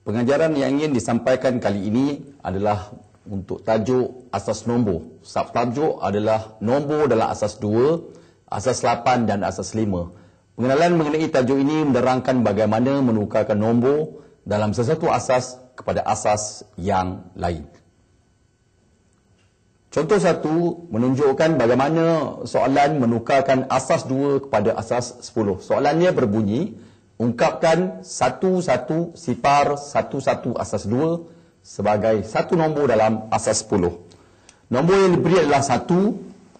Pengajaran yang ingin disampaikan kali ini adalah untuk tajuk asas nombor. Subtajuk adalah nombor dalam asas 2, asas 8 dan asas 5. Pengenalan mengenai tajuk ini menerangkan bagaimana menukarkan nombor dalam sesuatu asas kepada asas yang lain. Contoh 1 menunjukkan bagaimana soalan menukarkan asas 2 kepada asas 10. Soalannya berbunyi, ungkapkan 1111 asas 2 sebagai satu nombor dalam asas 10. Nombor yang diberi adalah 1,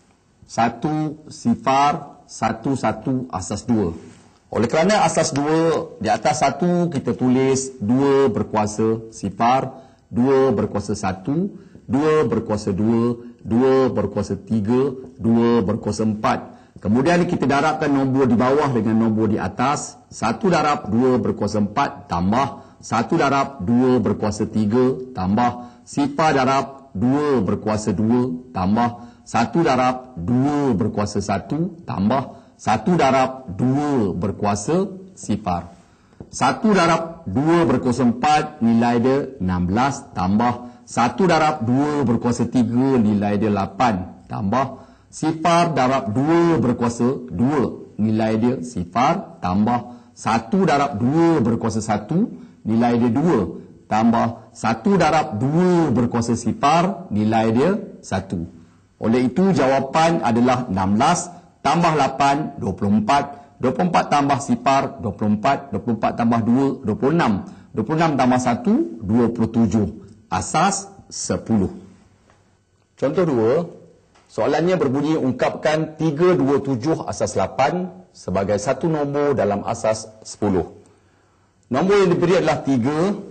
1, 0, 1, 1 asas 2. Oleh kerana asas 2 di atas 1 kita tulis 2 berkuasa 0, 2 berkuasa 1, 2 berkuasa 2, 2 berkuasa 3, 2 berkuasa 4. Kemudian kita darabkan nombor di bawah dengan nombor di atas. 1 darab 2 berkuasa 4 tambah 1 darab 2 berkuasa 3 tambah 0 darab 2 berkuasa 2 tambah 1 darab 2 berkuasa 1 tambah 1 darab 2 berkuasa 0. 1 darab 2 berkuasa 4 nilai dia 16 tambah 1 darab 2 berkuasa 3 nilai dia 8 tambah 0 darab 2 berkuasa 2 nilai dia 0 tambah 1 darab 2 berkuasa 1 nilai dia 2 tambah 1 darab 2 berkuasa 0 nilai dia 1. Oleh itu jawapan adalah 16 tambah 8 24, 24 tambah 0 24, 24 tambah 2 26, 26 tambah 1 27 asas 10. Contoh 2, soalannya berbunyi ungkapkan 327 asas 8 sebagai satu nombor dalam asas 10. Nombor yang diberi adalah 3,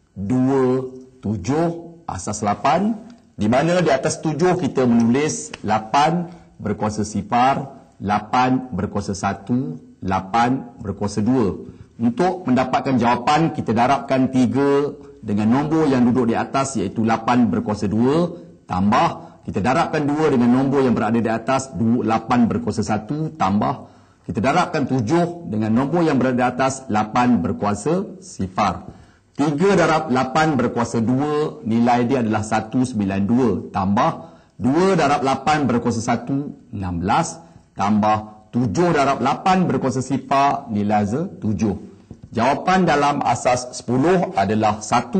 2, 7 asas 8, di mana di atas 7 kita menulis 8 berkuasa 0, 8 berkuasa 1, 8 berkuasa 2. Untuk mendapatkan jawapan kita darabkan 3 dengan nombor yang duduk di atas iaitu 8 berkuasa 2 tambah kita darabkan 2 dengan nombor yang berada di atas 8 berkuasa 1 tambah kita darabkan 7 dengan nombor yang berada di atas 8 berkuasa 0. 3 darab 8 berkuasa 2 nilai dia adalah 192 tambah 2 darab 8 berkuasa 1 16 tambah 7 darab 8 berkuasa 0 nilai 7. Jawapan dalam asas 10 adalah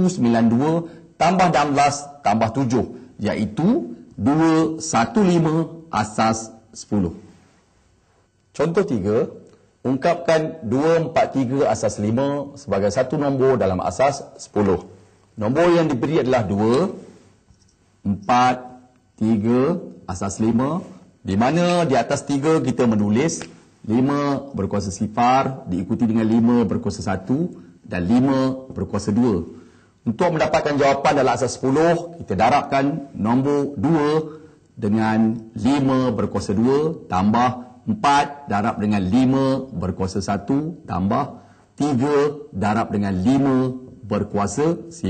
192 tambah 16 tambah 7 iaitu 215 asas 10. Contoh 3, ungkapkan 243 asas 5 sebagai satu nombor dalam asas 10. Nombor yang diberi adalah 2, 4, 3 asas 5, di mana di atas 3 kita menulis 5 berkuasa 0 diikuti dengan 5 berkuasa 1 dan 5 berkuasa 2. Untuk mendapatkan jawapan dalam asas 10, kita darabkan nombor 2 dengan 5 berkuasa 2 tambah 4 darab dengan 5 berkuasa 1 tambah 3 darab dengan 5 berkuasa 0.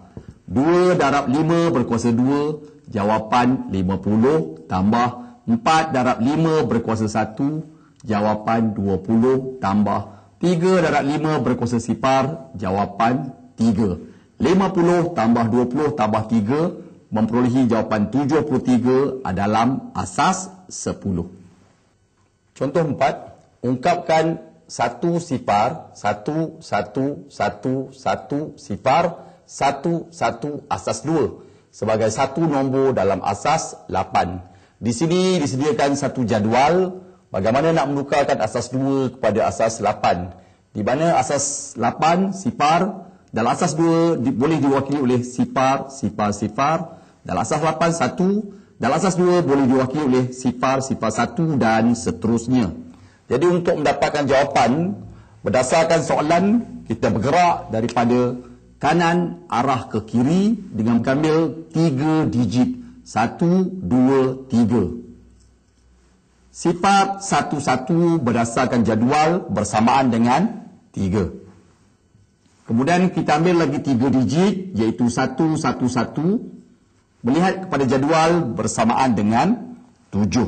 2 darab 5 berkuasa 2, jawapan 50 tambah 4 darab 5 berkuasa 1, jawapan 20 tambah 3 darab 5 berkuasa 0, jawapan 3. 50 tambah 20 tambah 3 memperolehi jawapan 73 dalam asas 10. Contoh 4, ungkapkan 1 0 1 1 1 1 1 0 1 1 asas 2 sebagai satu nombor dalam asas 8. Di sini disediakan satu jadual bagaimana nak menukarkan asas 2 kepada asas 8. Di mana asas 8 0 dalam asas 2 boleh diwakili oleh 0 0 0. Dalam asas 8 1, dalam asas 2 boleh diwakili oleh 0 0 1 dan seterusnya. Jadi untuk mendapatkan jawapan berdasarkan soalan kita bergerak daripada kanan arah ke kiri dengan mengambil 3 digit 1 2 3. 0 1 1 berdasarkan jadual bersamaan dengan 3. Kemudian kita ambil lagi 3 digit iaitu 1 1 1 melihat kepada jadual bersamaan dengan 7.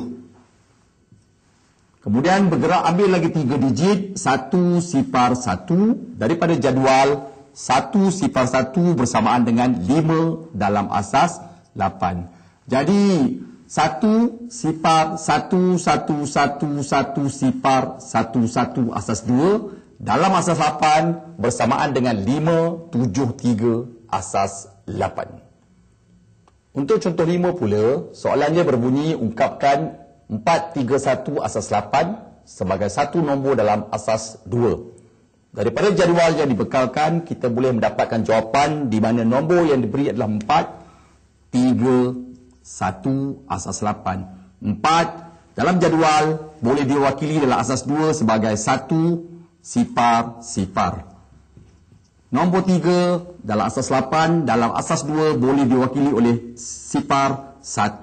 Kemudian bergerak ambil lagi 3 digit 1 0 1 daripada jadual 1 sifar 1 bersamaan dengan 5 dalam asas 8. Jadi 1 sifar 1 1 1 1 sifar 1 1 asas 2 dalam asas 8 bersamaan dengan 5 7 3 asas 8. Untuk contoh 5 pula, soalannya berbunyi ungkapkan 431 asas 8 sebagai satu nombor dalam asas 2. Daripada jadual yang dibekalkan, kita boleh mendapatkan jawapan di mana nombor yang diberi adalah 4 3 1 asas 8. 4 dalam jadual boleh diwakili dalam asas 2 sebagai 1 sifar sifar. Nombor 3 dalam asas 8 dalam asas 2 boleh diwakili oleh sifar 1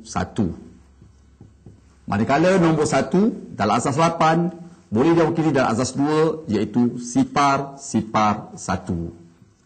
1. Manakala nombor 1 dalam asas 8 boleh diwakili dalam asas 2 iaitu sifar sifar 1.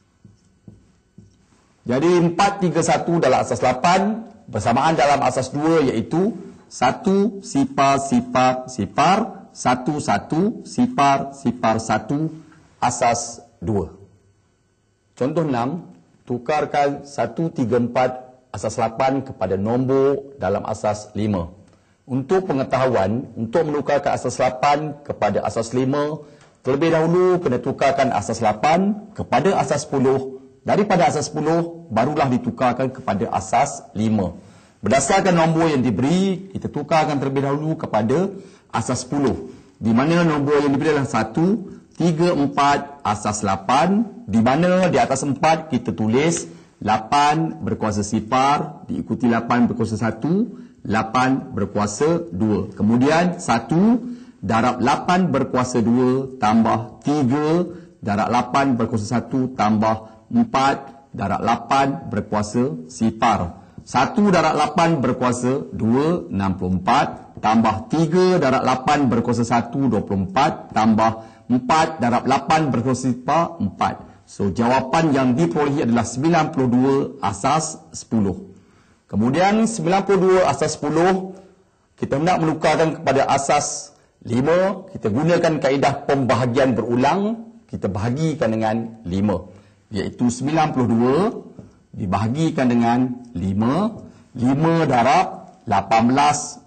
Jadi 4 3 1 dalam asas 8 bersamaan dalam asas 2 iaitu 1 sifar sifar sifar 1 1 sifar sifar 1 asas 2. Contoh 6, tukarkan 134 asas 8 kepada nombor dalam asas 5. Untuk pengetahuan, untuk menukarkan asas 8 kepada asas 5, terlebih dahulu kena tukarkan asas 8 kepada asas 10. Daripada asas 10, barulah ditukarkan kepada asas 5. Berdasarkan nombor yang diberi, kita tukarkan terlebih dahulu kepada asas 10. Di mana nombor yang diberi adalah 1, 3, 4 asas 8, di mana di atas 4 kita tulis 8 berkuasa sifar, diikuti 8 berkuasa 1, 8 berkuasa 2. Kemudian 1 darab 8 berkuasa 2 tambah 3 darab 8 berkuasa 1 tambah 4 darab 8 berkuasa sifar. 1 darab 8 berkuasa 2, 64, tambah 3 darab 8 berkuasa 1, 24, tambah 4 darab 8 berkuasa sifar 4. So, jawapan yang diperolehi adalah 92 asas 10. Kemudian 92 asas 10, kita hendak menukarkan kepada asas 5, kita gunakan kaedah pembahagian berulang, kita bahagikan dengan 5. Iaitu 92 dibahagikan dengan 5, 5 darab 18,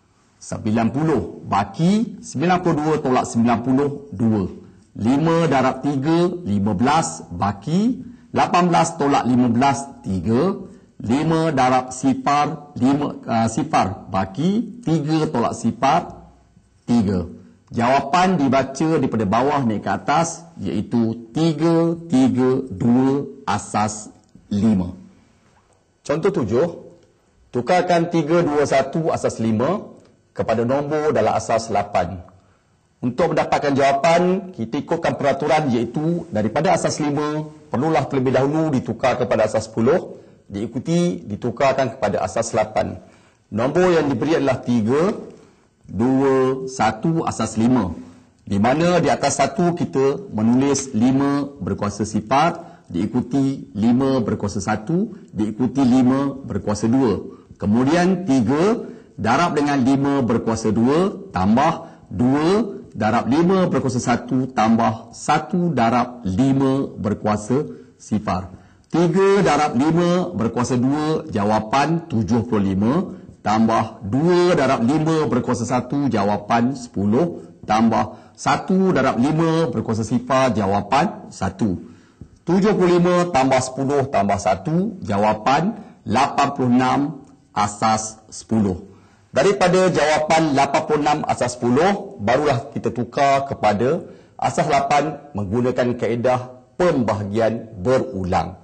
90, baki 92 tolak 92. 5 darab 3, 15, baki 18 tolak 15, 3. 5 darab sifar, sifar, baki 3 tolak sifar, 3. Jawapan dibaca daripada bawah naik ke atas, iaitu 3, 3, 2 asas 5. Contoh 7, tukarkan 3, 2, 1 asas 5 kepada nombor dalam asas 8. Untuk mendapatkan jawapan, kita ikutkan peraturan iaitu daripada asas 5, perlulah terlebih dahulu ditukar kepada asas 10, diikuti ditukarkan kepada asas 8. Nombor yang diberi adalah 3, 2, 1 asas 5. Di mana di atas 1 kita menulis 5 berkuasa sifar, diikuti 5 berkuasa 1, diikuti 5 berkuasa 2. Kemudian 3 darab dengan 5 berkuasa 2 tambah 2 darab 5 berkuasa 1 tambah 1 darab 5 berkuasa sifar. 3 darab 5 berkuasa 2 jawapan 75 tambah 2 darab 5 berkuasa 1 jawapan 10 tambah 1 darab 5 berkuasa sifar jawapan 1. 75 tambah 10 tambah 1 jawapan 86 asas 10. Daripada jawapan 86 asas 10, barulah kita tukar kepada asas 8 menggunakan kaedah pembahagian berulang.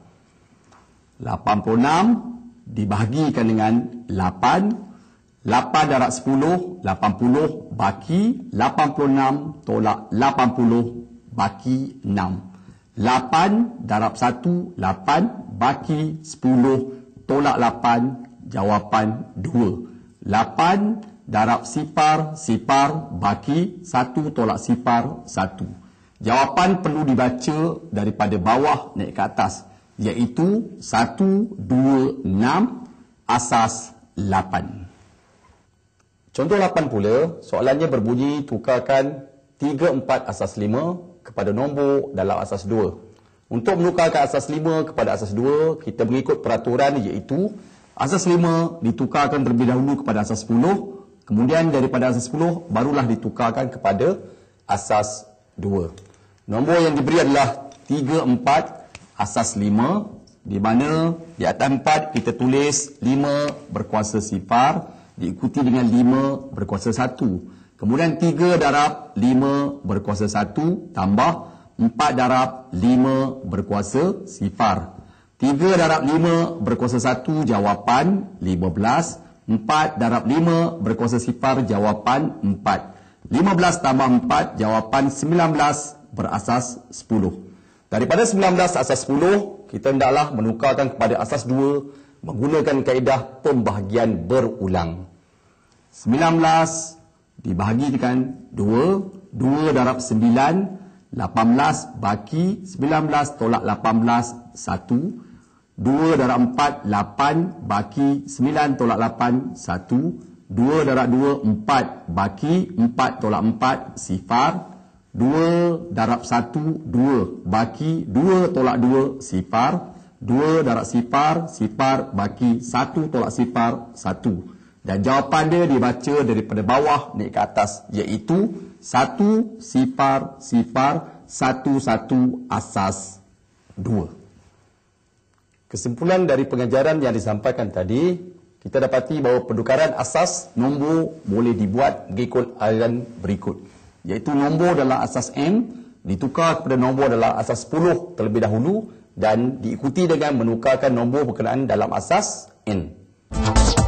86 dibahagikan dengan 8. 8 darab 10, 80 baki 86 tolak 80 baki 6. 8 darab 1, 8 baki 10 tolak 8 jawapan 2. 8 darab sifar, sifar baki 1 tolak sifar 1. Jawapan perlu dibaca daripada bawah naik ke atas, iaitu 1, 2, 6 asas 8. Contoh 8 pula, soalannya berbunyi tukarkan 3, 4 asas 5 kepada nombor dalam asas 2. Untuk menukarkan asas 5 kepada asas 2, kita mengikut peraturan iaitu asas 5 ditukarkan terlebih dahulu kepada asas 10, kemudian daripada asas 10 barulah ditukarkan kepada asas 2. Nombor yang diberi adalah 3, 4, asas 5, di mana di atas 4 kita tulis 5 berkuasa sifar, diikuti dengan 5 berkuasa 1. Kemudian 3 darab 5 berkuasa 1 tambah 4 darab 5 berkuasa sifar. 3 darab 5 berkuasa 1 jawapan 15. 4 darab 5 berkuasa sifar jawapan 4. 15 tambah 4 jawapan 19 berasas 10. Daripada 19 asas 10, kita hendaklah menukarkan kepada asas 2 menggunakan kaedah pembahagian berulang. 19 dibahagikan 2, 2 darab 9, 18 baki 19 tolak 18, 1. 2 darab 4, 8 baki 9 tolak 8, 1. 2 darab 2, 4 baki 4 tolak 4, sifar. 2 darab 1, 2 baki 2 tolak 2, sifar. 2 darab sifar, sifar baki 1 tolak sifar, 1. Dan jawapan dia dibaca daripada bawah naik ke atas, iaitu 1 sifar sifar 1 asas 2. Kesimpulan dari pengajaran yang disampaikan tadi, kita dapati bahawa penukaran asas nombor boleh dibuat mengikut aliran berikut, iaitu nombor dalam asas M ditukar kepada nombor dalam asas 10 terlebih dahulu dan diikuti dengan menukarkan nombor berkenaan dalam asas N.